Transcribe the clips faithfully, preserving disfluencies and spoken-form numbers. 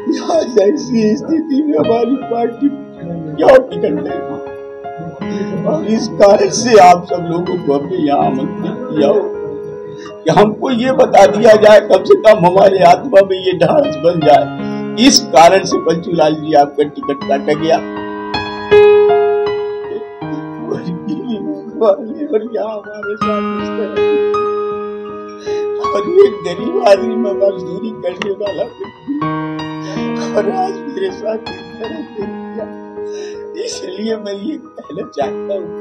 आज ऐसी स्थिति में हमारी पार्टी क्यों टिकट लेगी, और इस कारण से आप सब लोगों को हमने यहाँ आमंत्रित किया हो कि हमको ये बता दिया जाए, कम से कम हमारे आत्मा में ये ढांढस बन जाए। इस कारण से पंचूलाल जी आपका टिकट काटा गया और यहाँ हमारे साथ इस तरह, और ये गरीब आदमी में मजदूरी करने वाला व्यक्ति, और आज मेरे साथ इस तरह से किया। इसलिए मैं ये कहना चाहता हूँ,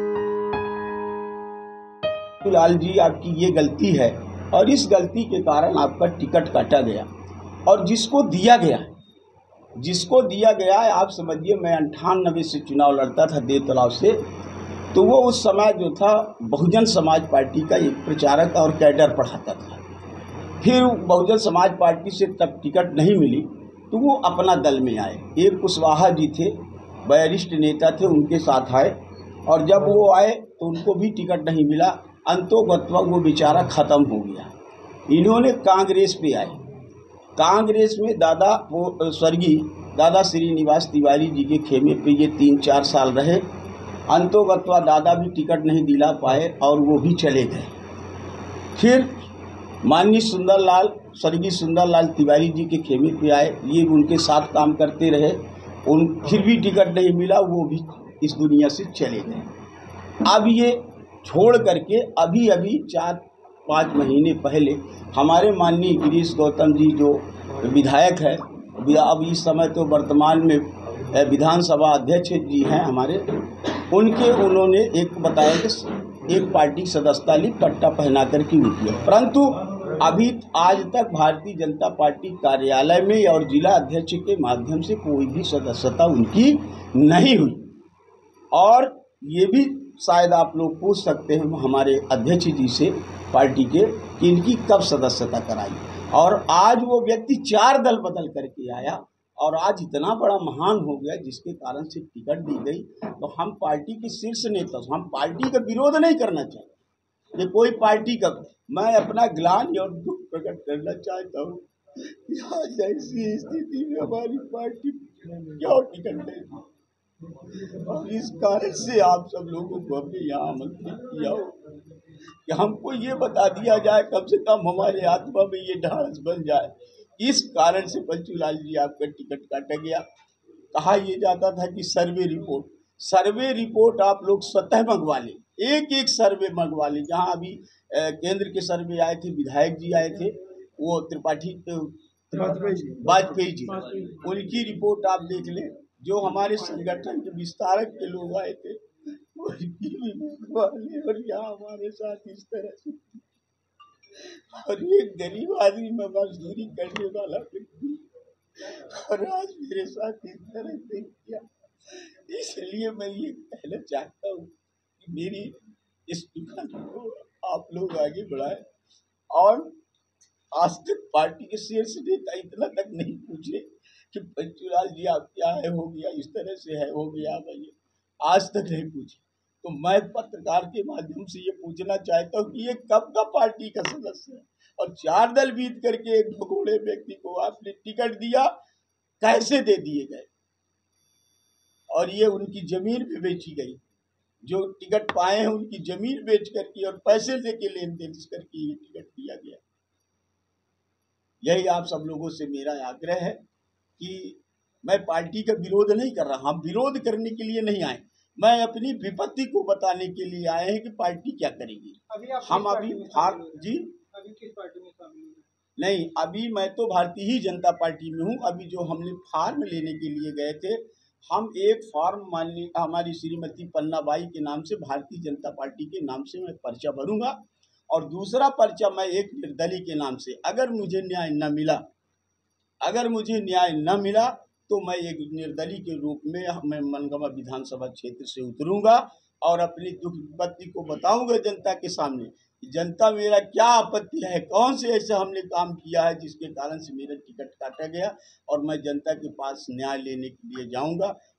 लाल जी आपकी ये गलती है और इस गलती के कारण आपका टिकट काटा गया। और जिसको दिया गया जिसको दिया गया है, आप समझिए मैं अंठानबे से चुनाव लड़ता था देव तालाब से, तो वो उस समय जो था बहुजन समाज पार्टी का एक प्रचारक और कैडर पढ़ाता था। फिर बहुजन समाज पार्टी से तब टिकट नहीं मिली तो वो अपना दल में आए। एक कुशवाहा जी थे, वरिष्ठ नेता थे, उनके साथ आए, और जब वो आए तो उनको भी टिकट नहीं मिला। अंतोगत्वा वो बेचारा ख़त्म हो गया। इन्होंने कांग्रेस पे आए। कांग्रेस में दादा वो स्वर्गीय दादा श्रीनिवास तिवारी जी के खेमे पे ये तीन चार साल रहे। अंतोगत्वा दादा भी टिकट नहीं दिला पाए और वो भी चले गए। फिर माननीय सुंदरलाल स्वर्गीय सुंदरलाल तिवारी जी के खेमे पे आए, ये उनके साथ काम करते रहे, उन फिर भी टिकट नहीं मिला, वो भी इस दुनिया से चले गए। अब ये छोड़ करके अभी अभी चार पाँच महीने पहले हमारे माननीय गिरीश गौतम जी जो विधायक है, अब इस समय तो वर्तमान में विधानसभा अध्यक्ष जी हैं हमारे, उनके उन्होंने एक बताया कि एक पार्टी सदस्यता ली पट्टा पहना कर के उनकी, परंतु अभी आज तक भारतीय जनता पार्टी कार्यालय में और जिला अध्यक्ष के माध्यम से कोई भी सदस्यता उनकी नहीं हुई। और ये भी शायद आप लोग पूछ सकते हैं हमारे अध्यक्ष जी से पार्टी के कि इनकी कब सदस्यता कराई। और आज वो व्यक्ति चार दल बदल करके आया और आज इतना बड़ा महान हो गया जिसके कारण से टिकट दी गई। तो हम पार्टी के शीर्ष नेता, हम पार्टी का विरोध नहीं करना चाहते, ये कोई पार्टी का, मैं अपना ग्लानि और दुख प्रकट करना चाहता हूँ। आज ऐसी स्थिति में हमारी पार्टी क्यों टिकट देगी, और इस कारण से आप सब लोगों को हमने यहाँ आमंत्रित किया हो कि हमको ये बता दिया जाए, कम से कम हमारे आत्मा में ये ढांढस बन जाए। इस कारण से पंचूलाल जी आपका टिकट काटा गया। कहा यह जाता था कि सर्वे रिपोर्ट सर्वे रिपोर्ट आप लोग स्वतः मंगवा लें, एक एक सर्वे मंगवा लें। जहाँ अभी केंद्र के सर्वे आए थे, विधायक जी आए थे, वो त्रिपाठी वाजपेयी जी, उनकी रिपोर्ट आप देख लें। जो हमारे संगठन के विस्तारक के लोग आए थे, और यहाँ हमारे साथ इस तरह से, और ये गरीब आदमी में मजदूरी करने वाला व्यक्ति, और आज मेरे साथ इस तरह से किया। इसलिए मैं ये कहना चाहता हूँ कि मेरी इस दुकान को आप लोग आगे बढ़ाएं। और आज तक पार्टी के शीर्ष नेता इतना तक नहीं पूछे कि पंचूलाल जी आप क्या है, हो गया इस तरह से है, हो गया भैया, आज तक नहीं पूछे। तो मैं पत्रकार के माध्यम से ये पूछना चाहता हूँ कि ये कब का पार्टी का सदस्य है, और चार दल बीत करके एक भगोड़े व्यक्ति को आपने टिकट दिया, कैसे दे दिए गए, और ये उनकी जमीन भी बेची गई। जो टिकट पाए हैं उनकी जमीन बेच करके और पैसे लेके लेन देन करके ये टिकट दिया गया। यही आप सब लोगों से मेरा आग्रह है कि मैं पार्टी का विरोध नहीं कर रहा, हम विरोध करने के लिए नहीं आए, मैं अपनी विपत्ति को बताने के लिए आए हैं कि पार्टी क्या करेगी। अभी हम अभी फार्म जी अभी किस पार्टी में शामिल नहीं, अभी मैं तो भारतीय ही जनता पार्टी में हूँ। अभी जो हमने फार्म लेने के लिए गए थे, हम एक फार्म माननीय हमारी श्रीमती पन्नाबाई के नाम से भारतीय जनता पार्टी के नाम से मैं पर्चा भरूंगा, और दूसरा पर्चा मैं एक निर्दलीय के नाम से, अगर मुझे न्याय न मिला अगर मुझे न्याय न मिला तो मैं एक निर्दलीय के रूप में मैं मनगवा विधानसभा क्षेत्र से उतरूंगा और अपनी दुख विपत्ति को बताऊंगा जनता के सामने कि जनता मेरा क्या आपत्ति है, कौन से ऐसे हमने काम किया है जिसके कारण से मेरा टिकट काटा गया, और मैं जनता के पास न्याय लेने के लिए जाऊंगा।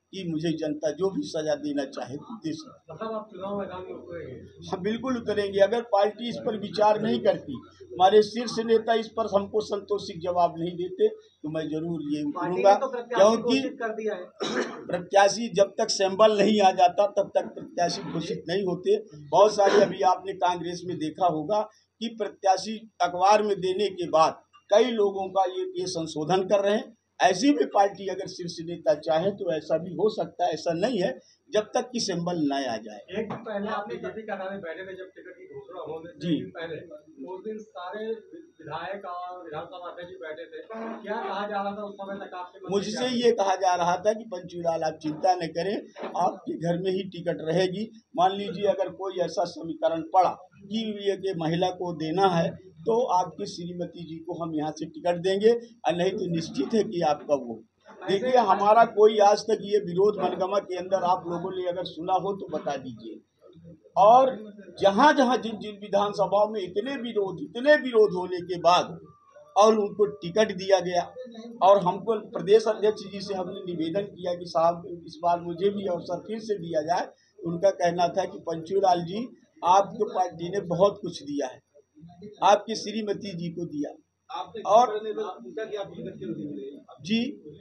कि मुझे जनता जो भी सजा देना चाहे तो दे सकती। मतलब आप चुनाव मैदान में उतरेंगे? हाँ बिल्कुल उतरेंगे। अगर पार्टी इस पर विचार नहीं करती, हमारे शीर्ष नेता इस पर हमको संतोषिक जवाब नहीं देते, तो मैं जरूर ये उतरूंगा। क्योंकि प्रत्याशी जब तक सैंबल नहीं आ जाता तब तक प्रत्याशी घोषित नहीं होते। बहुत सारे अभी आपने कांग्रेस में देखा होगा कि प्रत्याशी अखबार में देने के बाद कई लोगों का ये ये संशोधन कर रहे हैं। ऐसी भी पार्टी अगर शीर्ष नेता चाहे तो ऐसा भी हो सकता है, ऐसा नहीं है जब तक कि सिंबल न आ जाए। एक दिन पहले आप बीजेपी का नारे बैठे थे जब टिकट की घोषणा होने से दिन पहले, उस दिन सारे विधायक और विधानसभा अध्यक्ष बैठे थे। क्या कहा जा रहा था उस समय तक आपसे? मुझसे ये कहा जा रहा था कि पंचूलाल आप चिंता न करें, आपके घर में ही टिकट रहेगी। मान लीजिए अगर कोई ऐसा समीकरण पड़ा कि ये महिला को देना है तो आपकी श्रीमती जी को हम यहाँ से टिकट देंगे, और नहीं तो निश्चित है कि आपका वो। देखिए हमारा कोई आज तक ये विरोध मनगमा के अंदर आप लोगों ने अगर सुना हो तो बता दीजिए। और जहाँ जहाँ जिन जिन विधानसभाओं में इतने विरोध इतने विरोध होने के बाद और उनको टिकट दिया गया, और हमको प्रदेश अध्यक्ष जी से हमने निवेदन किया कि साहब इस बार मुझे भी अवसर फिर से दिया जाए। उनका कहना था कि पंचूलाल जी आपको पार्टी ने बहुत कुछ दिया है, आपकी श्रीमती जी को दिया। और जी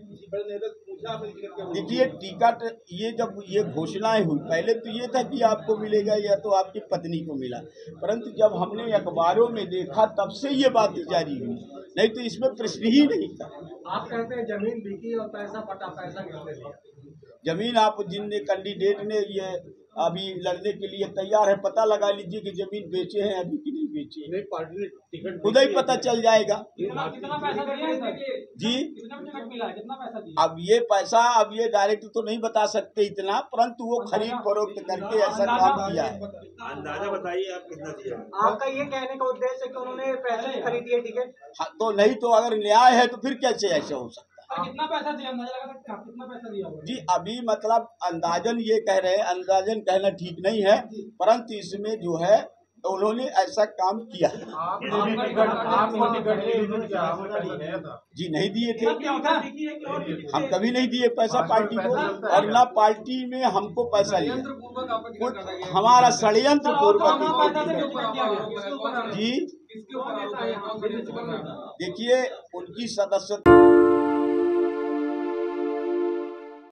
देखिए टिकट ये जब ये घोषणाएं हुई पहले तो ये था कि आपको मिलेगा या तो आपकी पत्नी को मिला, परंतु जब हमने अखबारों में देखा तब से ये बात जारी हुई, नहीं तो इसमें प्रश्न ही नहीं था। आप कहते हैं जमीन बिकी और पैसा पटा, पैसा किसने दिया? जमीन आप जिन कैंडिडेट ने ये अभी लड़ने के लिए तैयार है, पता लगा लीजिए कि जमीन बेचे हैं अभी कि नहीं बेचे। नहीं, पार्टी ने टिकट खुद ही पता चल जाएगा। कितना कितना पैसा दिया जी? कितना टिकट मिला, कितना पैसा दिया? अब ये पैसा अब ये डायरेक्ट तो नहीं बता सकते इतना, परंतु वो खरीद फरोख्त करके ऐसा काम किया है। अंदाजा बताइए आप कितना दिया? आपका ये कहने का उद्देश्य है कि उन्होंने पैसे खरीदी है टिकट? हाँ, तो नहीं तो अगर न्याय है तो फिर कैसे ऐसा हो सकता है? कितना पैसा दिया, अंदाजा लगा सकते हैं आप कितना पैसा दिया? जी अभी मतलब अंदाजन ये कह रहे हैं, अंदाजन कहना ठीक नहीं है, परंतु इसमें जो है उन्होंने ऐसा काम किया है। जी नहीं दिए थे, हम कभी नहीं दिए पैसा पार्टी को, और ना पार्टी में हमको पैसा लिया। हमारा षड्यंत्र पूर्वक। जी देखिए उनकी सदस्य